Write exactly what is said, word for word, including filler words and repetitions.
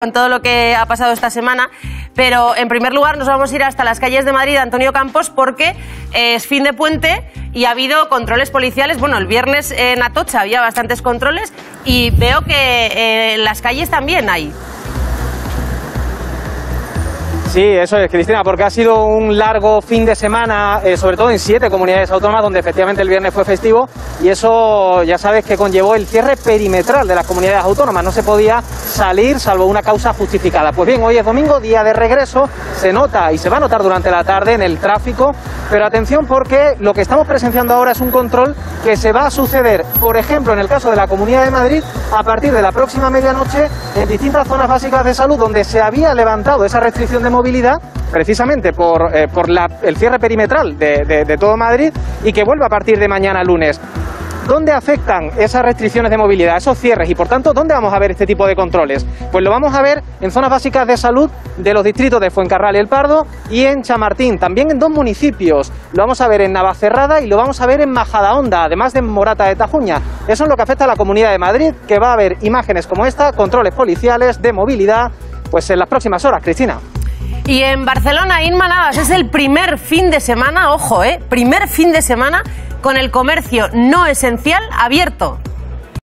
con todo lo que ha pasado esta semana, pero en primer lugar nos vamos a ir hasta las calles de Madrid, Antonio Campos, porque es fin de puente y ha habido controles policiales. Bueno, el viernes en Atocha había bastantes controles y veo que eh, en las calles también hay. Sí, eso es, Cristina, porque ha sido un largo fin de semana, eh, sobre todo en siete comunidades autónomas, donde efectivamente el viernes fue festivo, y eso ya sabes que conllevó el cierre perimetral de las comunidades autónomas. No se podía salir salvo una causa justificada. Pues bien, hoy es domingo, día de regreso, se nota y se va a notar durante la tarde en el tráfico, pero atención porque lo que estamos presenciando ahora es un control que se va a suceder, por ejemplo, en el caso de la Comunidad de Madrid, a partir de la próxima medianoche, en distintas zonas básicas de salud donde se había levantado esa restricción de movilidad, precisamente por, eh, por la, el cierre perimetral de, de, de todo Madrid, y que vuelve a partir de mañana lunes. ¿Dónde afectan esas restricciones de movilidad, esos cierres? Y por tanto, ¿dónde vamos a ver este tipo de controles? Pues lo vamos a ver en zonas básicas de salud de los distritos de Fuencarral y El Pardo y en Chamartín. También en dos municipios. Lo vamos a ver en Navacerrada y lo vamos a ver en Majadahonda, además de en Morata de Tajuña. Eso es lo que afecta a la Comunidad de Madrid, que va a haber imágenes como esta, controles policiales de movilidad, pues en las próximas horas, Cristina. Y en Barcelona, Inma Navas, es el primer fin de semana, ojo, eh, primer fin de semana con el comercio no esencial abierto.